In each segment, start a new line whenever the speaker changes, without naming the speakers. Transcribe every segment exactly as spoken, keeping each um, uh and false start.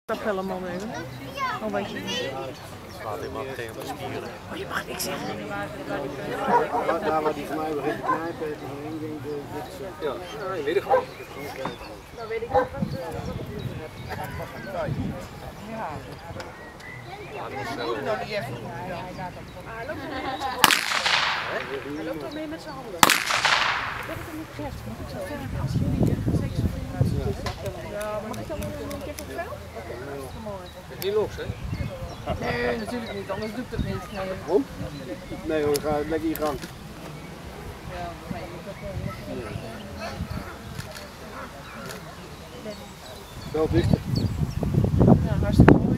Dat helemaal mee. Oh, weet je niet.
Het slaat helemaal meteen op de spieren.
Oh, je mag niks zeggen.
Daar waar die van mij begint te knijpen, heeft hij één ding.
Ja, ja, je weet het gewoon.
Dan weet ik ook wat het is. Ja.
Ja, dat is wel.
Hij loopt al mee met zijn handen. Ik heb het hem niet gezegd. Mag ik zo verder als jullie zeker zo vinden? Ja, mag ik dan een keer van het veld? Oké, dat is mooi.
Het is niet los, hè?
Nee, natuurlijk niet. Anders doe ik dat niet. Nee.
Waarom? Nee hoor, ga lekker in gang.
Ja, nee, ik heb
Wel dichter.
Ja, hartstikke mooi.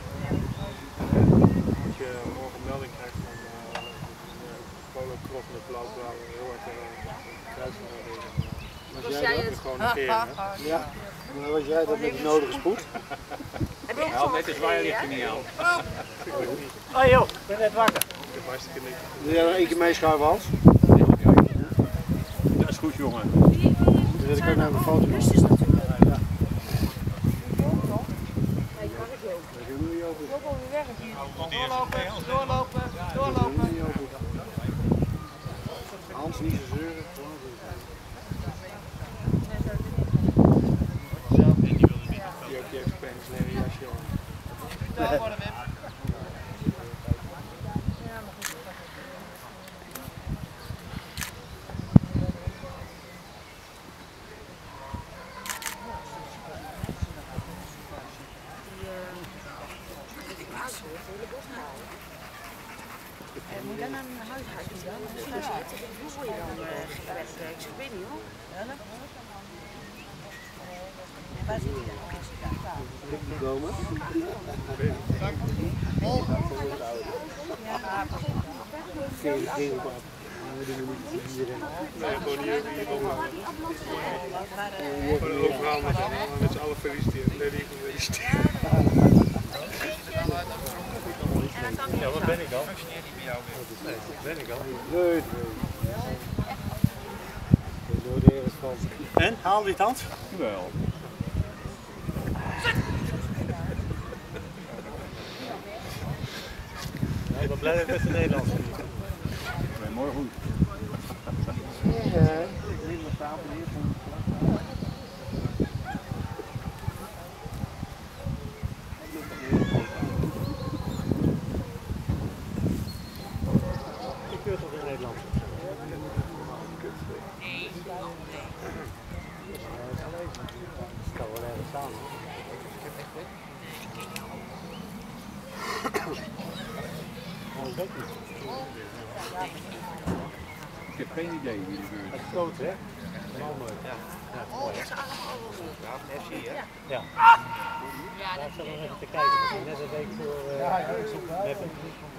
Als je morgen een melding krijgt van uh, een polo-krop met blauw-blauw heel hard kruising
Was jij dat?
gewoon negeren.
Ja, maar was jij dat met de nodige spoed?
Ja, net de zwaailichten niet aan.
Oh joh, ik ben net wakker.
Ik heb hartstikke niks.
Wil jij nog één keer meeschuiven, Hans?
Dat is goed, jongen.
Dan zet ik ook naar een foto.
Rust is natuurlijk.
Ja. Ik doe niet over.
Loop alweer weg. Doorlopen, doorlopen, doorlopen.
Hans, niet zo zeuren.
Die ook je expense leren jasje aan.
En moet je dan naar een huishuis doen dan? Misschien is het hoe voel je dan gewerkt? Ik weet niet hoor. Waar zit hij dan?
Komen. Geen, geen op af.
Nee, gewoon hier, hier overal. Gewoon overal met, met z'n allen feliciteren. Nee, die feliciteren.
Ja, wat ben ik al? Nee, dat ben ik al.
Leuk. En, haal dit hand?
Wel. Ik ben blij dat het de Nederlands is. Ik ben mooi goed.
Ja, ik neem mijn tafel hier.
Ik keur toch in Nederland?
Nee, nee.
Ik kan wel ergens staan. Oh, dat niet. Ik heb geen idee wie de buurt is. Het is groot, hè? Malmö. Ja. Ja, dat is mooi, hè? Ja, van F C, hè? Ja. Ja, ik zat nog even te kijken. Ik net een week voor uh, Meppen.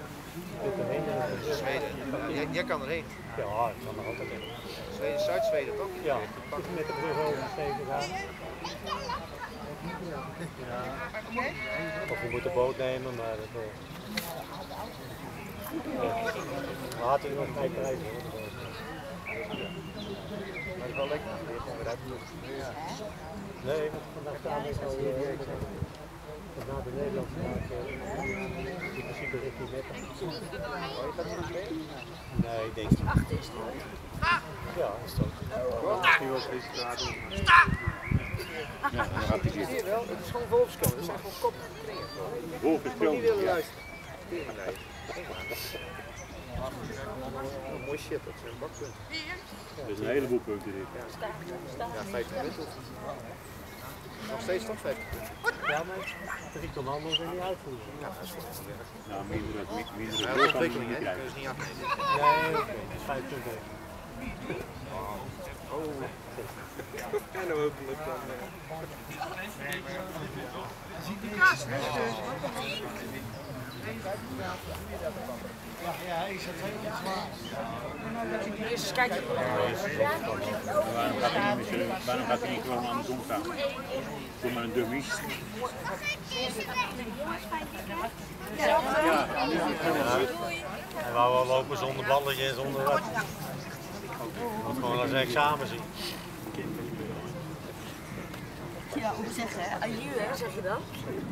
Zweden. Jij, jij kan erheen.
Ja, ik kan er altijd in.
Zweden, Zuid-Zweden toch?
Ja, het is met de brug overgesteken gaan. Ja. Of je moet de boot nemen, maar dat uh, ja. Water is nog vrij prijs hoor.
Maar het is wel lekker. Je hebt gewoon weer uitgenodigd.
Nee, want vandaag staan we zo uh, na de Nederlandse maak uh, in principe richting Meppen.
Oh, je gaat er nog mee?
Nee, ik denk het.
Achter is het ook.
Ja, dat is toch.
Misschien wel felicitatie doen.
Ja, dan gaat hij
Zie je wel, het is gewoon volkskamp. Het zijn gewoon kop getraind.
Wolf is
Ik moet niet willen luisteren. Oh, mooi shit, dat zijn bakpunten.
Dat is een heleboel punten dit.
Ja, vijftien punten. Nog steeds toch vijftien punten?
Ja, maar drie commando's en niet uitvoeren.
Ja, dat is wel goed.
Nou, minder minder
Ja, dat is ontwikkeling, hè? Die kunnen ze niet afnemen.
Nee, oké, dat is vijf punten.
Oh.
En dan hopelijk dan.
Ja, hij is het helemaal zwaar.
Eerst eens kijken.
Waarom gaat hij niet, waarom gaat hij niet gewoon aan de zon staan? Doe maar een dummy. Ja, hij wou wel lopen zonder balletje en zonder wat. Je moet gewoon als een examen zien.
Ja, hoe zeggen hè? Aju hè, zeg je dan?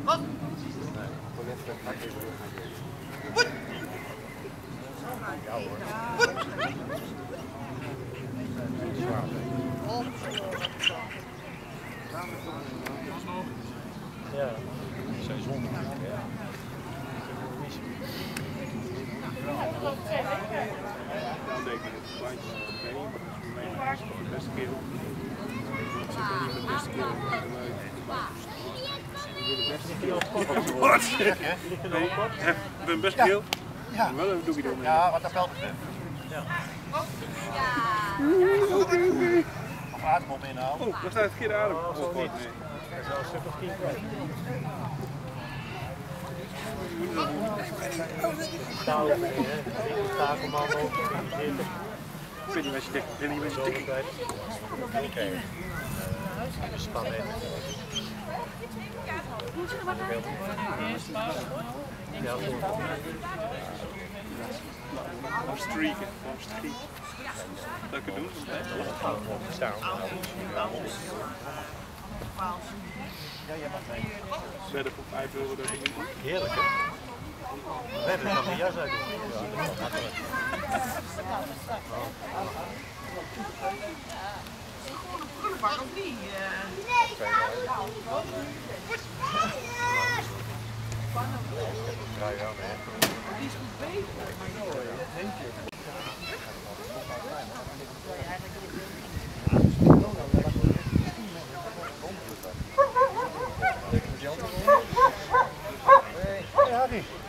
Ja, zijn zonde. Ja.
Dan denk ik dat het kleintje mee, maar dat is de beste kerel. Als ik niet de beste kerel Wat? Ik ben best heel. Ja. Wel een doekje doen.
Ja, wat dat veld betreft.
Ja.
Of adem op inhouden.
Oh, daar staat het verkeerde adem.
Oh, zo niet. Hij is al een stuk of tien kwijt. Takeloefening, hè? Takelmando, zitten.
Ik weet niet wat je denkt. Ik weet niet wat je denkt.
Oké. Spannend. Ja, goed.
Gewoon streaken. Gewoon streaken. Dat ik het doen?
Staan.
Verder voor vijf euro dat ik niet doe.
Heerlijk, hè? Nee, dat kan mijn jas uit doen.
Waarom niet?
Draai aan, hè?
Die is goed bezig.
Ja, die.